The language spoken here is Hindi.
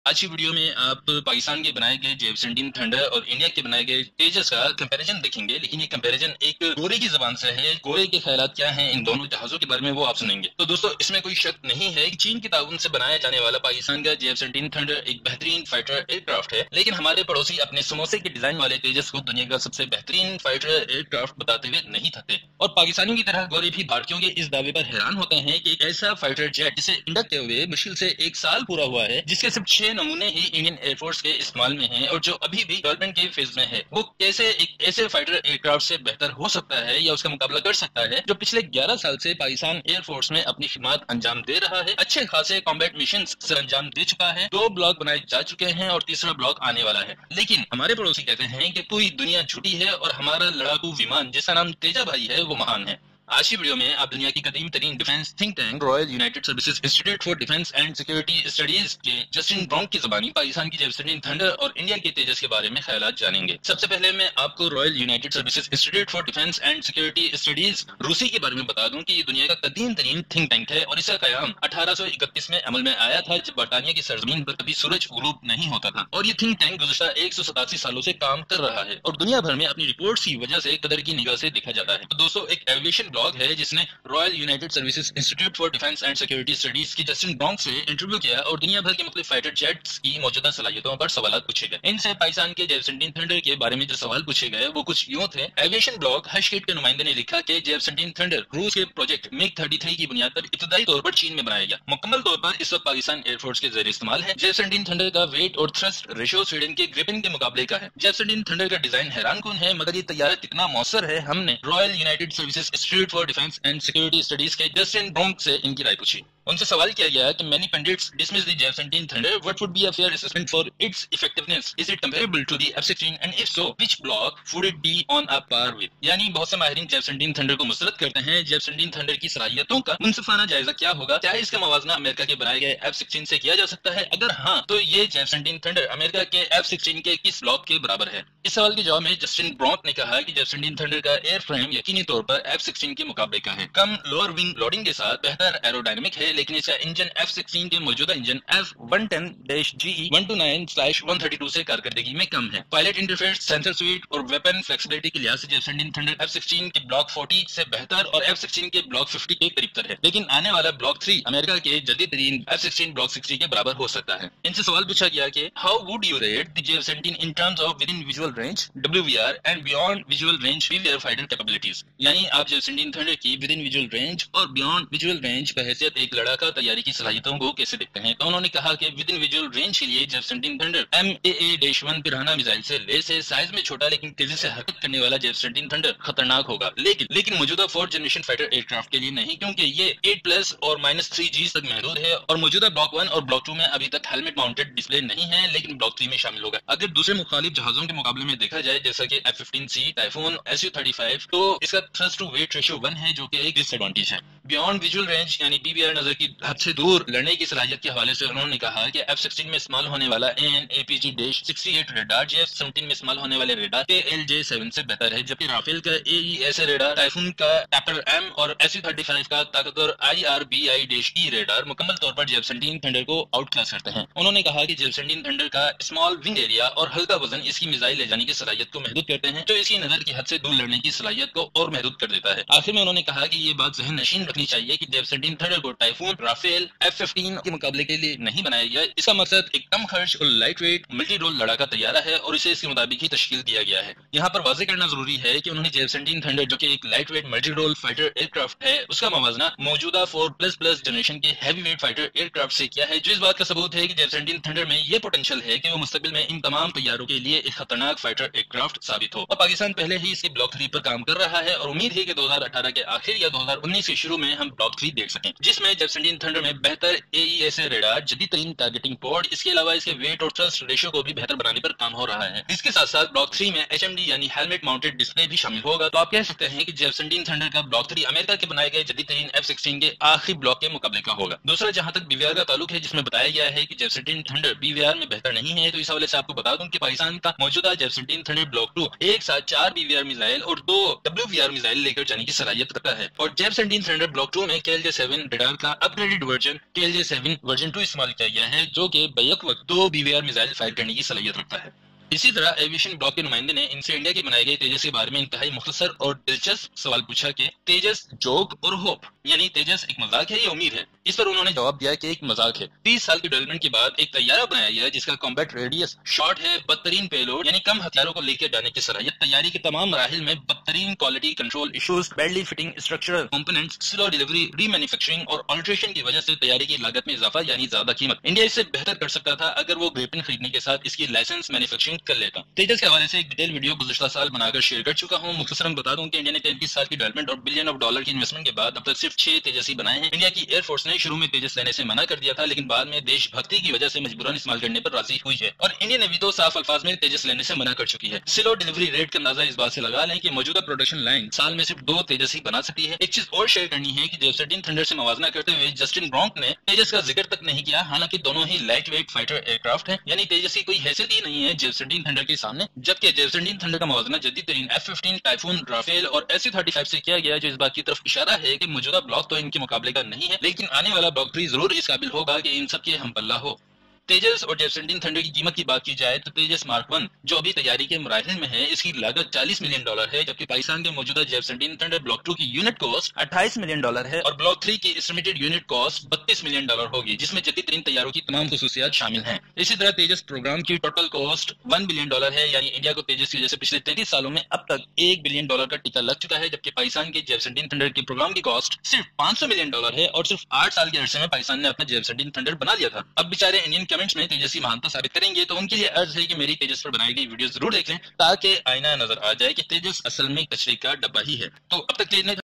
आज की वीडियो में आप पाकिस्तान के बनाए गए JF-17 थंडर और इंडिया के बनाए गए तेजस का कंपैरिजन देखेंगे, लेकिन ये कंपैरिजन एक गोरे की जबान से है। गोरे के ख्यालात क्या हैं इन दोनों जहाजों के बारे में वो आप सुनेंगे। तो दोस्तों, इसमें कोई शक नहीं है कि चीन के ताउन से बनाया जाने वाला पाकिस्तान का JF-17 थंडर एक बेहतरीन फाइटर एयरक्राफ्ट है, लेकिन हमारे पड़ोसी अपने समोसे के डिजाइन वाले तेजस को दुनिया का सबसे बेहतरीन फाइटर एयरक्राफ्ट बताते हुए नहीं थकते। और पाकिस्तानियों की तरह गोरे भी भारतीयों के इस दावे पर हैरान होते हैं कि एक ऐसा फाइटर जेट जिसे इंडक्ट हुए मुश्किल से 1 साल पूरा हुआ है, जिसके सिर्फ 6 नमूने ही इंडियन एयरफोर्स के इस्तेमाल में हैं और जो अभी भी डेवलपमेंट के फेज में है, वो कैसे एक ऐसे फाइटर एयरक्राफ्ट से बेहतर हो सकता है या उसका मुकाबला कर सकता है जो पिछले 11 साल से पाकिस्तान एयरफोर्स में अपनी खिदमत अंजाम दे रहा है, अच्छे खासे कॉम्बैट मिशन सर अंजाम दे चुका है, 2 ब्लॉक बनाए जा चुके हैं और तीसरा ब्लॉक आने वाला है। लेकिन हमारे पड़ोसी कहते हैं कि पूरी दुनिया झूठी है और हमारा लड़ाकू विमान जिसका नाम तेजा भाई है वो महान है। आज की वीडियो में आप दुनिया की कदीम तरीन defence think tank Royal United Services Institute for Defence and Security Studies के जस्टिन ब्रॉन्क की ज़बानी पाकिस्तान की JF-17 थंडर और इंडिया के तेजस के बारे में ख्यालात जानेंगे। सबसे पहले मैं आपको Royal United Services Institute for Defence and Security Studies रूसी के बारे में बता दूं कि ये दुनिया का कदीम तरीन थिंक टैंक है और इसका कयाम 1831 में अमल में आया था, जब बरतानिया की सरजमीन पर कभी सूरज गुरूब नहीं होता था। और ये थिंक टैंक गुज़श्ता 187 सालों से काम कर रहा है और दुनिया भर में अपनी रिपोर्ट्स की वजह से कदर की निगाह से देखा जाता है। तो दोस्तों, एक एविएशन ब्लॉग है जिसने Royal United Services Institute for Defence and Security Studies की जस्टिन ब्रॉन्क से इंटरव्यू किया और दुनिया भर के मुख्तलिफ फाइटर जेट्स की मौजूदा सलाहियतों पर सवाल पूछे गए। इनसे पाकिस्तान के JF-17 थंडर के बारे में जो सवाल पूछे गए वो कुछ यूं थे। एविएशन ब्लॉग हशकिट के नुमाइंदे ने लिखा कि JF-17 थंडर रूस के प्रोजेक्ट MiG-33 की बुनियाद पर इब्तदाई तौर पर चीन में बनाया गया, मुकम्मल तौर पर इस वक्त पाकिस्तान एयरफोर्स के जरिए इस्तेमाल है। JF-17 थंडर का वेट और थ्रस्ट रेशियो स्वीडन के ग्रिपेन के मुकाबले का है। JF-17 थंडर का डिजाइन हैरान कुन है, मगर ये तैयारा कितना मौसर है, हमने Royal United Services Institute for Defence and Security Studies के जस्टिन ब्रॉन्क से इनकी राय पूछी। उनसे सवाल किया गया कि many pundits dismiss the JF-17 Thunder. What would be a fair assessment for its effectiveness? Is it comparable to the F-16? And if so, which block would it be on a par with? यानी बहुत से माहिरीन JF-17 Thunder को मुस्तरद करते हैं। JF-17 Thunder की सलाहियतों का मुनसिफाना जायजा क्या होगा? क्या इसका मवाजना अमेरिका के बनाए गए F-16 से किया जा सकता है? अगर हाँ, तो ये JF-17 Thunder अमेरिका के F-16 के किस ब्लॉक के बराबर है? इस सवाल के जवाब में जस्टिन ब्रॉन्क ने कहा कि JF-17 Thunder का एयर फ्रेम यकीनी तौर पर F-16 के मुकाबले का है, कम लोअर विंग लोडिंग के साथ बेहतर एरोडायनेमिक है, लेकिन इसका इंजन F-16 के मौजूदा इंजन F-110-GE-129/132 से कारकर्दगी में कम है। पायलट इंटरफेस, सेंसर स्वीट और वेपन फ्लेक्सिबिलिटी के लिहाज से JF-17 थंडर F-16 के ब्लॉक 40 से बेहतर और F-16 के ब्लॉक 50 के करीब है, लेकिन आने वाला ब्लॉक 3 अमेरिका के जदीदतरीन F-16 ब्लॉक 60 के बराबर हो सकता है। इनसे सवाल पूछा गया कि how would you rate the JF-17 in terms of within visual range WVR and beyond visual range PVR fighter capabilities, यानी आप JF-17 थंडर की विद इन विजुअल रेंज और बियॉन्ड विजुअल रेंज बहैसियत एक लड़ाका तैयारी की सलाहियतों को कैसे देखते हैं। तो उन्होंने कहा कि विद इन विजुअल रेंज के लिए JF-17 Thunder MAA-1 Piranha missile से लेस है, साइज में छोटा लेकिन तेजी से हरकत करने वाला JF-17 थंडर खतरनाक होगा, लेकिन मौजूदा 4th जनरेशन फाइटर एयरक्राफ्ट के लिए नहीं, क्योंकि ये 8+ और -3 Gs तक महदूद है और मौजूदा ब्लॉक 1 और ब्लॉक 2 में अभी तक हेलमेट माउंटेड डिस्प्ले नहीं है, लेकिन ब्लॉक 3 में शामिल होगा। अगर दूसरे मुखालिफ जहाजों के मुकाबले में देखा जाए, जैसा कि F-15C, टाइफून, Su-35, तो इसका थ्रस्ट टू वेट रेशियो 1 है, जो कि एक डिसएडवांटेज है। बियॉन्ड विजुअल रेंज यानी PVR नजर की हद से दूर लड़ने की सलाहियत के हवाले से उन्होंने कहा कि F-16 में इस्तेमाल होने वाला AN/APG-68 रेडार JF-17 में इस्तेमाल होने वाले रेडार KLJ-7 से बेहतर है, जबकि राफेल का AESA रेडार, टाइफून का टैपर M और Su-35 का ताकतवर IRBI-E रेडार मुकम्मल तौर पर JF-17 थंडर को आउट क्लास करते हैं। उन्होंने कहा कि JF-17 थंडर का स्मॉल विंग एरिया और हल्का वजन इसकी मिसाइल ले जाने की सलाहियत को महदूद करते हैं, जो इसकी नजर की हद से दूर लड़ने की सलाहियत को और महदूद कर देता है। आखिर में उन्होंने कहा कि ये बात जहन नशीन रखनी चाहिए कि JF-17 थंडर को टाइफून, राफेल, F-15 के मुकाबले के लिए नहीं बनाया गया। इसका मकसद एक कम खर्च और लाइट वेट मल्टी रोल लड़ाका तैयारा है और इसे इसके मुताबिक ही तश्कील दिया गया है। यहाँ पर वाज़ेह करना जरूरी है कि उन्होंने JF-17 थंडर, जो कि एक light weight multi role fighter aircraft है, उसका मवाजना मौजूदा 4++ जनरेशन के हैवी वेट फाइटर एयरक्राफ्ट से किया है, जो इस बात का सबूत है कि JF-17 थंडर में ये पोटेंशियल है कि वो मुस्तकबिल में इन तमाम तैयारों के लिए एक खतरनाक फाइटर एयरक्राफ्ट साबित हो। और पाकिस्तान पहले ही इसके ब्लॉक 3 पर काम कर रहा है और उम्मीद है कि 2018 के आखिर या 2019 के शुरू में हम ब्लॉक 3 देख सकें, जिसमें JF-17 थंडर में बेहतर AESA रेडार, जदीद तरीन टारगेटिंग पोर्ट, इसके अलावा इसके वेट और थ्रस्ट रेशियो को भी बेहतर बनाने पर काम हो रहा है। इसके साथ साथ ब्लॉक 3 में HMD यानी हेलमेट माउंटेड डिस्प्ले भी शामिल होगा। तो आप कह सकते हैं कि JF-17 थंडर का ब्लॉक 3 अमेरिका के बनाए गए जदीद तरीन F-16 के आखिरी ब्लॉक के मुकाबले का होगा। दूसरा, जहां तक BVR का ताल्लुक है, जिसमें बताया गया है कि JF-17 थंडर BVR में बेहतर नहीं है, तो इस हवाले से आपको बता दूं कि पाकिस्तान का मौजूदा JF-17 थंडर ब्लॉक 2 एक साथ 4 BVR मिसाइल और 2 WVR मिसाइल लेकर जाने की सलाहियत रखता है और JF-17 थंडर ब्लॉक 2 में KLJ-7 रेडार का अपग्रेडेड वर्जन KLJ-7 वर्जन 2 इस्तेमाल किया गया है, जो कि बैक वक्त 2 BVR मिसाइल फायर करने की सलाहियत रखता है। इसी तरह एविएशन ब्लॉक के नुमाइंदे ने इनसे इंडिया के बनाए गए तेजस के बारे में इंतहाई मुख्तसर और दिलचस्प सवाल पूछा कि तेजस जोक और होप, यानी तेजस एक मजाक है या उम्मीद है। इस पर उन्होंने जवाब दिया कि एक मजाक है। 30 साल की डेवलपमेंट के बाद एक तैयारा बनाया गया है जिसका कॉम्बैट रेडियस शॉर्ट है, बदतरीन पेलोड यानी कम हथियारों को लेकर जाने की सलाहियत, तैयारी के तमाम मराहिल में बदतरीन quality control issues, badly fitting structural components, slow delivery, remanufacturing और ऑल्ट्रेशन की वजह से तैयारी की लागत में इजाफा यानी ज्यादा कीमत। इंडिया इससे बेहतर कर सकता था अगर वो ग्रिपेन खरीदने के साथ इसकी लाइसेंस मैन्युफैक्चरिंग कर लेता। तेजस के हवाले से एक डिटेल वीडियो गुज़श्ता साल बनाकर शेयर कर चुका हूं। मुख्तसरन बता दूं कि इंडिया ने 33 साल की डेवलपमेंट और बिलियन ऑफ डॉलर की इन्वेस्टमेंट के बाद अब तक सिर्फ 6 तेजस ही बनाए हैं। इंडिया की एयरफोर्स ने शुरू में तेजस लेने से मना कर दिया था, लेकिन बाद में देशभक्ति की वजह से मजबूरन इस्तेमाल करने पर राजी हुई है और इंडिया ने भी तो साफ अल्फाज में तेजस लेने से मना कर चुकी है। स्लो डिलीवरी रेट का अंदाजा इस बात से लगा लें कि मौजूदा प्रोडक्शन लाइन साल में सिर्फ 2 तेजस ही बना सकती है। एक चीज और शेयर करनी है कि JF-17 थंडर से मवाजना करते हुए जस्टिन ब्रॉन्क ने तेजस का जिक्र तक नहीं किया, हालांकि दोनों ही लाइट वेट फाइटर एयरक्राफ्ट है, यानी तेजस की कोई हैसियत ही नहीं है JF-17 थंडर के सामने। जबकि JF-17 थंडर का मवाजना जदीद तरीन F-15, टाइफून, राफेल और SU-35 से किया गया, जो इस बात की तरफ इशारा है कि मौजूदा ब्लॉक तो इनके मुकाबले का नहीं है, लेकिन आने वाला ब्लॉक 3 जरूर इस काबिल होगा कि इन सब के हम पल्ला हो। तेजस और JF-17 थंडर की कीमत की बात की जाए तो तेजस मार्क 1 जो अभी तैयारी के मराहिल में है, इसकी लागत $40 मिलियन है, जबकि पाकिस्तान के मौजूदा JF-17 थंडर ब्लॉक 2 की यूनिट कॉस्ट $28 मिलियन है और ब्लॉक 3 की एस्टिमेटेड यूनिट कॉस्ट $32 मिलियन होगी, जिसमें जदीद तरीन तैयारों की तमाम खुसूसियात शामिल हैं। इसी तरह तेजस प्रोग्राम की टोटल कॉस्ट $1 बिलियन है, यानी इंडिया को तेजस की वजह से पिछले 33 सालों में अब तक $1 बिलियन का टीका लग चुका है, जबकि पाकिस्तान के JF-17 थंडर के प्रोग्राम की कॉस्ट सिर्फ $500 मिलियन है और सिर्फ 8 साल के अरसे में पाकिस्तान ने अपना JF-17 थंडर बना लिया था। अब बेचारे इंडियन कमेंट्स में तेजस की महानता साबित करेंगे, तो उनके लिए अर्ज है कि मेरी तेजस पर बनाई गई वीडियो जरूर देख लें ताकि आईना नजर आ जाए कि तेजस असल में कचरे का डब्बा ही है। तो अब तक के लिए